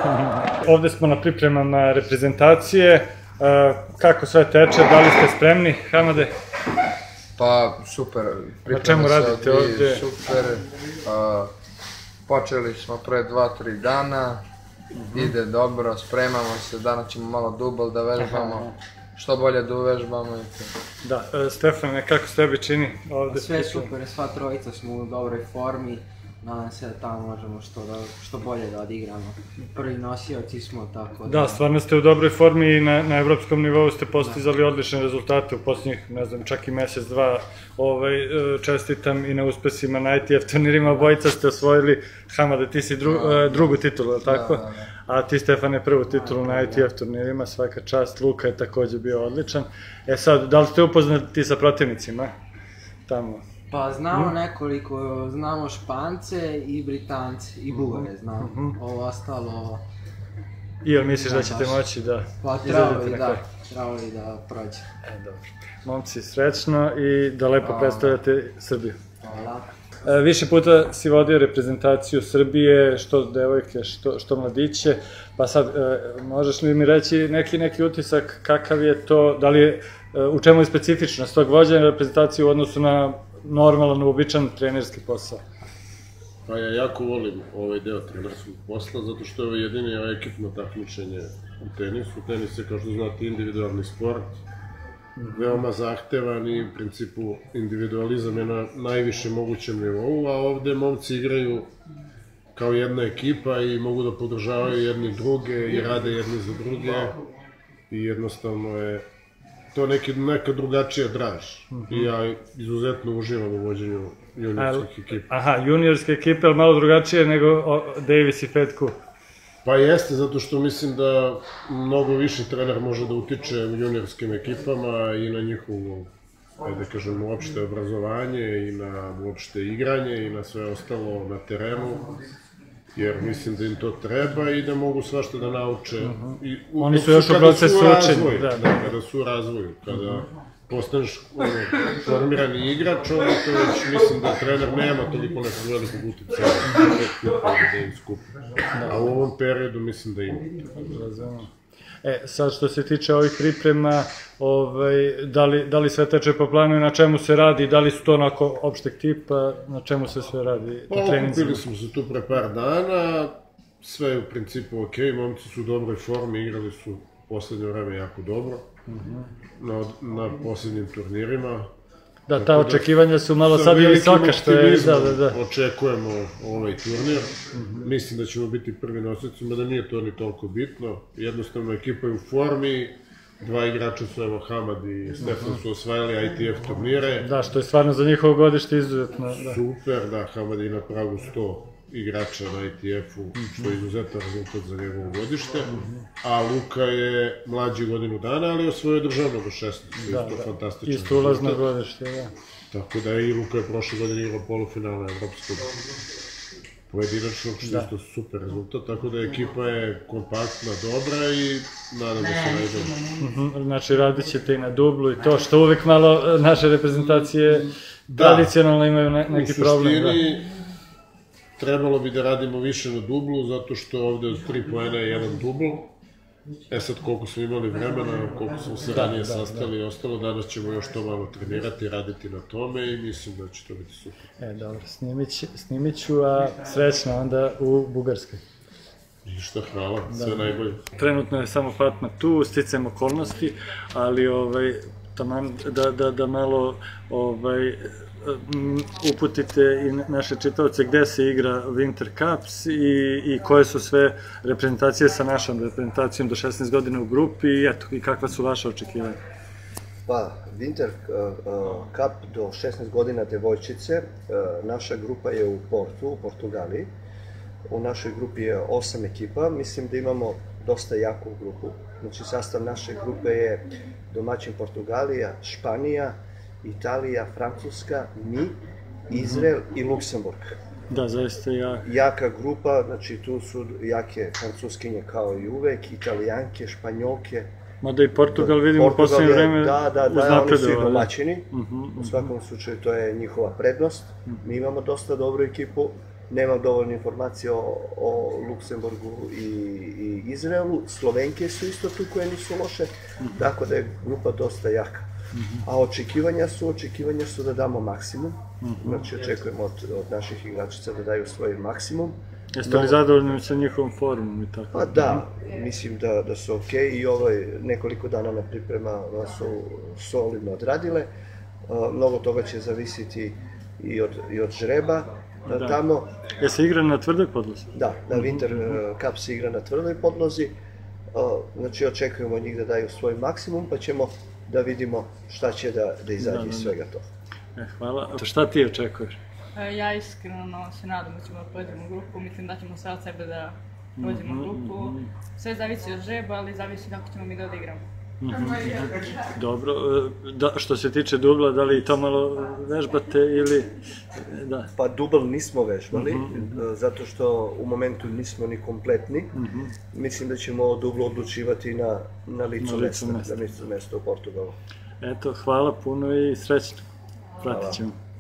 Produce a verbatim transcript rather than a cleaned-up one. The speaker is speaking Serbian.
Ovde smo na pripremama reprezentacije. Kako sve teče, da li ste spremni, Hamade? Pa, super. Na čemu radite ovde? Super. Počeli smo pre dva, tri dana. Ide dobro, spremamo se. Danas ćemo malo dubl da vežbamo. Što bolje da uvežbamo. Da, Stefane, kako se tebi čini ovde? Sve super, sva trojica smo u dobroj formi. Nadam se da tamo možemo što bolje da odigramo. Prvi nosioci smo, tako da... Da, stvarno ste u dobroj formi i na evropskom nivou ste postizali odlične rezultate u posljednjih, ne znam, čak i mesec, dva. Čestitam i na uspesima na I T F turnirima. Obojica ste osvojili, Hamade, ti si drugu titulu, tako? A ti, Stefane, prvu titulu na I T F turnirima, svaka čast. Luka je također bio odličan. E sad, da li ste upoznati sa protivnicima tamo? Pa znamo nekoliko, znamo Špance i Britance i Bugare znamo, ovo ostalo... I jel misliš da ćete moći da... Pa trebalo i da, trebalo i da prođe. E, dobro. Momci, srećno i da lepo predstavljate Srbiju. Hvala. Više puta si vodio reprezentaciju Srbije, što devojke, što mladiće, pa sad možeš li mi reći neki utisak kakav je to, da li je, u čemu je specifičnost tog vođenja reprezentacije u odnosu na normalan, uobičajan trenerski posao? Pa ja jako volim ovaj deo trenerskog posla, zato što je ovo jedini ekipno takmičenje u tenisu. Tenis je, kao što znate, individualni sport, veoma zahtevan i u principu individualizam je na najvišem mogućem nivou, a ovde momci igraju kao jedna ekipa i mogu da podržavaju jedni druge i rade jedni za druge i jednostavno je to neka drugačija draž i ja izuzetno uživam u vođenju juniorskih ekipa. Aha, juniorske ekipe, ali malo drugačije nego Davis i Fetku. Pa jeste, zato što mislim da mnogo više trener može da utiče u juniorskim ekipama i na njihovo, ajde kažem, uopšte obrazovanje i na uopšte igranje i na sve ostalo na terenu. Jer mislim da im to treba i da mogu svašta da nauče. Oni su još u procesu učenja. Kada su u razvoju, kada postaneš formirani igrač, onda to već mislim da trener nema toliko nekog velikog utjecaja da im skupi. A u ovom periodu mislim da ima. E, sad što se tiče ovih priprema, da li sve teče po planu i na čemu se radi, da li su to onako opšteg tipa, na čemu se sve radi? Pa okupili smo se tu pre par dana, sve je u principu ok, momci su u dobroj formi, igrali su u poslednje vreme jako dobro na posljednjim turnirima. Da, ta očekivanja su malo sad i visoka što je... Sa velikim optimizmom očekujemo ovaj turnir. Mislim da ćemo biti prvi nosioci, mada nije to ni toliko bitno. Jednostavno, ekipa je u formi, dva igrača su, evo, Hamad i Stefan su osvajali I T F turnire. Da, što je stvarno za njihovo godište izuzetno. Super, da, Hamad je na pragu sto igrača na I T F-u, što je izuzetan rezultat za njegovo godište, a Luka je mlađi godinu dana, ali osvojio državno do šesnaest, što je isto fantastično. Isto ulazno godište, da. Tako da i Luka je prošle godine igrao polufinalna evropskog pojedinačnog, što je isto super rezultat, tako da ekipa je kompaktna, dobra i nadamo se najbolje. Znači radit ćete i na dublu i to, što uvek malo naše reprezentacije tradicionalno imaju neki problem. U suštini, trebalo bi da radimo više na dublu, zato što ovde od tri poena je jedan dubl. E sad, koliko smo imali vremena, koliko smo se ranije sastali i ostalo, danas ćemo još to malo trenirati, raditi na tome i mislim da će to biti super. E, dobro, snimit ću, a srećno onda u Bugarskoj. Ništa, hvala, sve najbolje. Trenutno je samo Fatma tu, sticajem okolnosti, ali da malo uputite i naše čitaoce gde se igra Winter Cups i koje su sve reprezentacije sa našom reprezentacijom do šesnaest godina u grupi i kakva su vaše očekivanja? Pa, Winter Cup do šesnaest godina devojčice, naša grupa je u Portu, u Portugaliji. U našoj grupi je osam ekipa, mislim da imamo dosta jaku grupu. Znači, sastav naše grupe je domaćin Portugalija, Španija, Italija, Francuska, mi, Izrael i Luksemburg. Da, zaista jaka. Jaka grupa, znači tu su jake francuskinje kao i uvek, italijanke, španjolke. Mada i Portugal vidimo u posljednje vreme uznapredovali. Da, da, da, oni su i domaćini. U svakom slučaju to je njihova prednost. Mi imamo dosta dobru ekipu. nemam dovoljno informacije o, o Luksemburgu i, i Izraelu. Slovenke su isto tu koje nisu loše, tako da je grupa dosta jaka. A očekivanja su, očekivanja su da damo maksimum, znači očekujemo od, od naših igračica da daju svoj maksimum. Jeste li zadovoljni sa njihovom formom i tako? Pa da, mislim da, da su okej i ovaj nekoliko dana na pripremama su solidno odradile. Uh, mnogo toga će zavisiti i od, i od žreba Da. tamo. Je se igra na tvrdoj podlozi? Da, na Winter uh, Cup se igra na tvrdoj podlozi, uh, znači očekujemo od njih da daju svoj maksimum, pa ćemo da vidimo šta će da, da izađe Da, da, iz da. svega toga. E, hvala. Šta ti očekuješ? E, Ja iskreno se nadam da ćemo da pojedemo u grupu, mislim da ćemo sve od sebe da pođemo u grupu. Sve zavisi od žreba, ali zavisi kako ćemo mi da odigramo. Dobro, e, da, što se tiče dubla, da li i to malo vežbate ili... Da. Pa dubl nismo vežbali, uh, zato što u momentu nismo ni kompletni. Mislim da ćemo o dublu odlučivati na, na licu Na licu mesta, mesta. na licu mesta u Portugalu. Eto, hvala puno i srećno. Pratit ćemo.